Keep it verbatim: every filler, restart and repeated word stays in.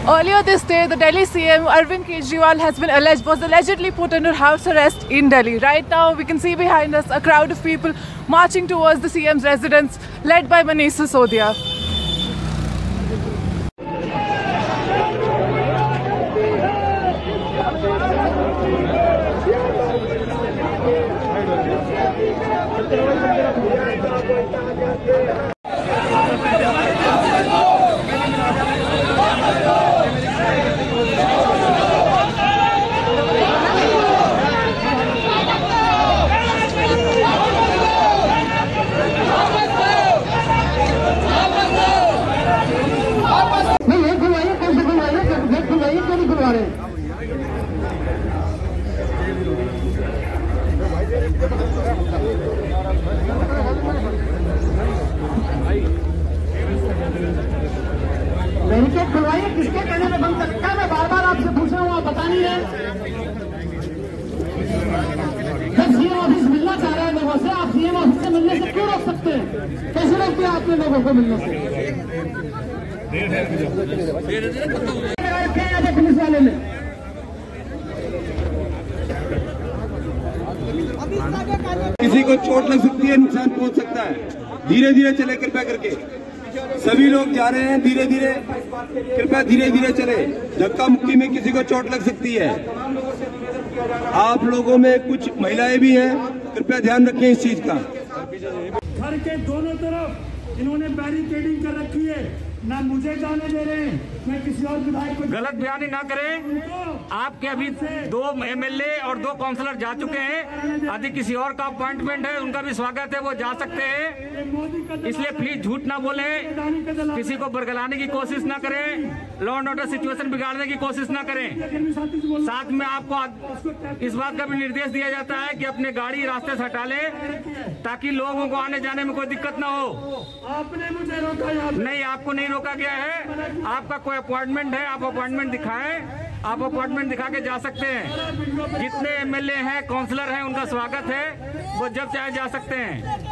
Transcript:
Earlier this day, the Delhi C M Arvind Kejriwal has been alleged was allegedly put under house arrest in Delhi. Right now, we can see behind us a crowd of people marching towards the C M's residence, led by Manish Sisodia. Barricade खुलवाइए, किसके कहने में बंद सकता है? मैं बार बार आपसे पूछ रहा हूँ, आप बता नहीं रहे। जब सीएम ऑफिस मिलना चाह रहे हैं लोगों से, आप सीएम ऑफिस से मिलने से क्यों रोक सकते हैं? कैसे रोकते हैं आपने लोगों को मिलने से? पुलिस वाले ने किसी को चोट लग सकती है, नुकसान पहुंच सकता है। धीरे धीरे चले, कृपया करके। सभी लोग जा रहे हैं धीरे धीरे, कृपया धीरे धीरे चले। धक्का मुक्की में किसी को चोट लग सकती है। आप लोगों में कुछ महिलाएं भी हैं, कृपया ध्यान रखें इस चीज का। घर के दोनों तरफ इन्होंने बैरिकेडिंग कर रखी है, ना मुझे जाने दे रहे हैं, मैं किसी और विधायक को। गलत बयानी ना करें। आपके अभी दो एमएलए और दो काउंसलर जा चुके हैं। यदि किसी और का अपॉइंटमेंट है, उनका भी स्वागत है, वो जा सकते हैं। इसलिए प्लीज झूठ ना बोलें, किसी को बरगलाने की कोशिश ना करें, लॉ एंड ऑर्डर सिचुएशन बिगाड़ने की कोशिश ना करें। साथ में आपको इस बात का भी निर्देश दिया जाता है कि अपनी गाड़ी रास्ते से हटा लें, ताकि लोगों को आने जाने में कोई दिक्कत ना हो। आपने मुझे रोका? नहीं, आपको नहीं रोका गया है। आपका कोई अपॉइंटमेंट है, आप अपॉइंटमेंट दिखाएं, आप अपॉइंटमेंट दिखा के जा सकते हैं। जितने एमएलए हैं, काउंसलर हैं, उनका स्वागत है, वो जब चाहे जा सकते हैं।